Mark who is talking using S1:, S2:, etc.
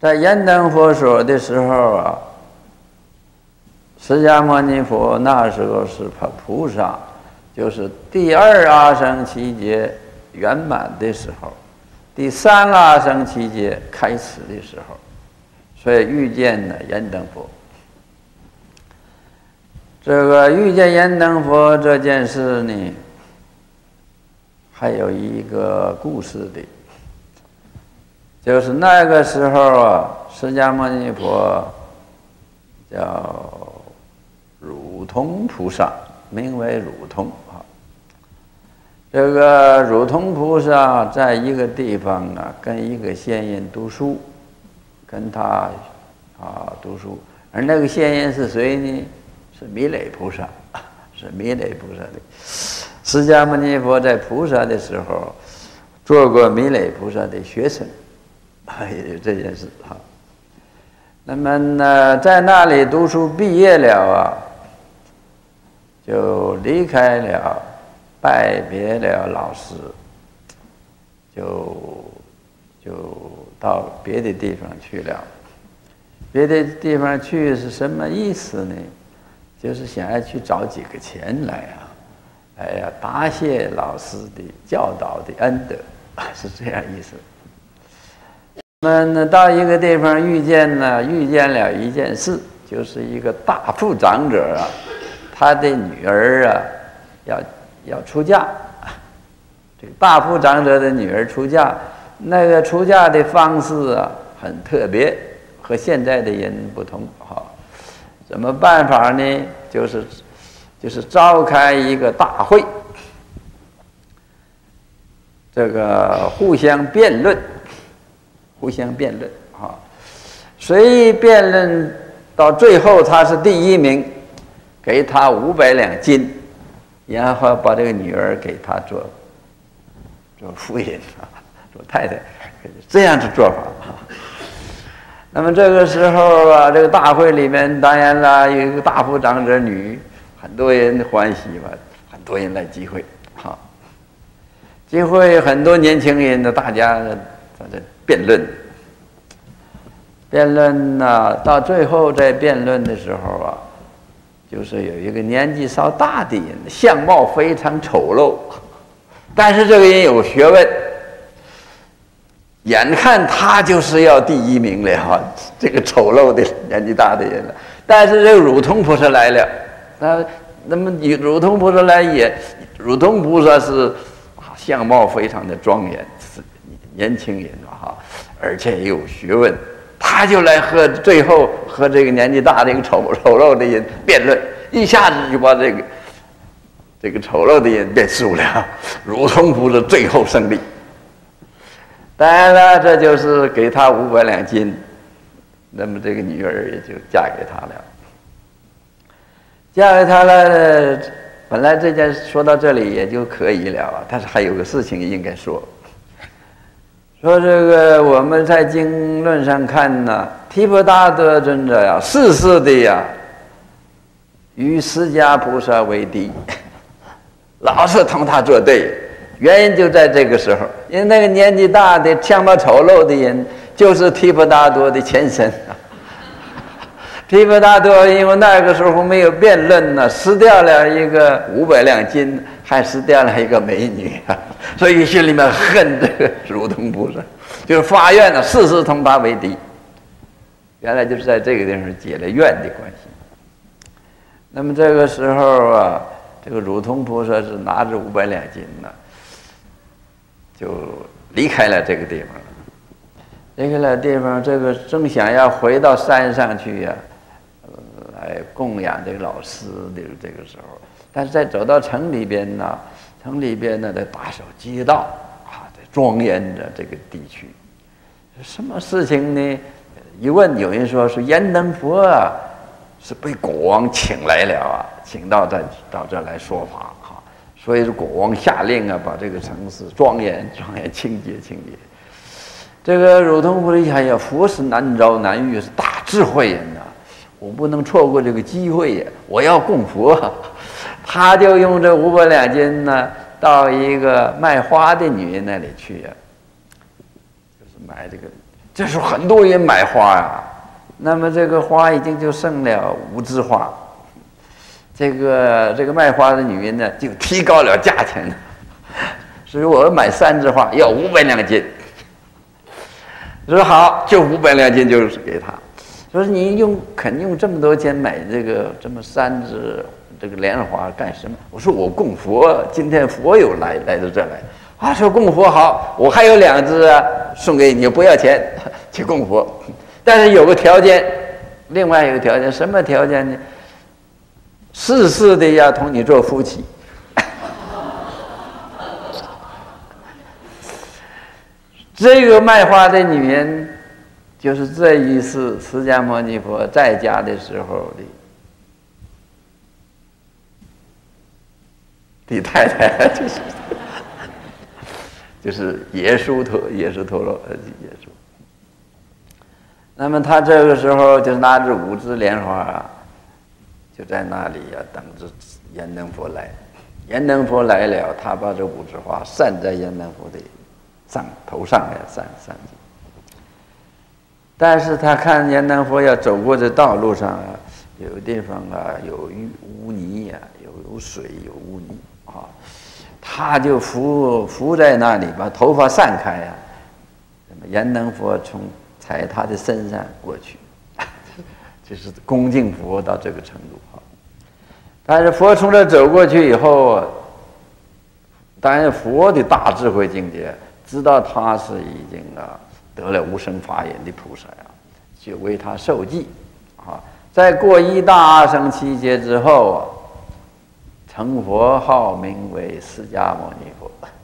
S1: 在燃灯佛说的时候啊，释迦牟尼佛那时候是菩萨，就是第二阿僧祇劫圆满的时候，第三阿僧祇劫开始的时候，所以遇见了燃灯佛。这个遇见燃灯佛这件事呢，还有一个故事的，就是那个时候啊，释迦牟尼佛叫汝通菩萨，名为汝通啊。这个汝通菩萨在一个地方啊，跟一个仙人读书，跟他读书，而那个仙人是谁呢？是弥勒菩萨，是弥勒菩萨的。释迦牟尼佛在菩萨的时候，做过弥勒菩萨的学生，也有这件事哈。那么呢，在那里读书毕业了啊，就离开了，拜别了老师，就到别的地方去了。别的地方去是什么意思呢？就是想要去找几个钱来啊，哎呀，答谢老师的教导的恩德，是这样意思。那么到一个地方遇见了一件事，就是一个大富长者啊，他的女儿啊要出嫁，这个大富长者的女儿出嫁，那个出嫁的方式啊很特别，和现在的人不同哈。怎么办法呢？就是召开一个大会，这个互相辩论啊，谁辩论到最后他是第一名，给他500两金，然后把这个女儿给他做夫人啊，做太太，这样的做法啊。那么这个时候啊，这个大会里面当然了，有一个大富长者女，很多人欢喜吧，很多人来集会，哈，集会很多年轻人呢，大家在这辩论呢，到最后在辩论的时候啊，就是有一个年纪稍大的人，相貌非常丑陋，但是这个人有学问。眼看他就是要第一名了，这个丑陋的年纪大的人了。但是这个汝通菩萨来了，那么汝通菩萨来汝通菩萨是相貌非常的庄严，是年轻人哈，而且也有学问，他就来最后和这个年纪大的一个丑陋的人辩论，一下子就把这个丑陋的人辩输了，汝通菩萨最后胜利。当然了，这就是给他500两金，那么这个女儿也就嫁给他了。嫁给他了，本来这件事说到这里也就可以了啊，但是还有个事情应该说。说这个我们在经论上看呢，提婆达多尊者呀，世世的呀，与释迦菩萨为敌，老是同他作对。原因就在这个时候，因为那个年纪大的相貌丑陋的人就是提婆达多的前身。提婆达多因为那个时候没有辩论呢，失掉了一个500两金，还失掉了一个美女，所以心里面恨这个汝通菩萨，就是发愿呢，世世同他为敌。原来就是在这个地方结了怨的关系。那么这个时候啊，这个汝通菩萨是拿着500两金呢，就离开了这个地方了。离开了地方，这个正想要回到山上去呀，来供养这个老师的这个时候，但是在走到城里边呢，在打扫街道啊，在庄严着这个地区。什么事情呢？一问，有人说是燃灯佛啊，是被国王请来了啊，请到这来说法啊。所以国王下令啊，把这个城市庄严清洁。这个汝通菩萨一想呀，佛是难招难遇，是大智慧人呐，我不能错过这个机会呀，我要供佛。他就用这500两金呢，到一个卖花的女人那里去呀，就是买这个这时候很多人买花啊，那么这个花已经就剩了5枝花，这个卖花的女人呢就提高了价钱，所以我买3枝花要500两金。说好，就500两金就是给他。说你肯用这么多钱买这么3枝这个莲花干什么？我说我供佛，今天佛友来到这来。啊，说供佛好，我还有2枝啊，送给你，不要钱去供佛。但是有个条件，另外有个条件，什么条件呢？世事的要同你做夫妻。这个卖花的女人，就是这一世释迦牟尼佛在家的时候的太太，就是耶稣陀罗耶稣。那么他这个时候就拿着5枝莲花啊，就在那里啊等着燃灯佛来。燃灯佛来了，他把这5枝花散在燃灯佛的头上呀，散去。但是他看燃灯佛要走过这道路上啊，有地方啊有污泥呀，有水有污泥啊，他就伏在那里，把头发散开呀。那么燃灯佛踩他的身上过去，就是恭敬佛到这个程度啊。但是佛从这走过去以后，当然佛的大智慧境界，知道他是已经得了无生法眼的菩萨呀，就为他受记啊。再过1大阿僧祇劫之后啊，成佛号名为释迦牟尼佛。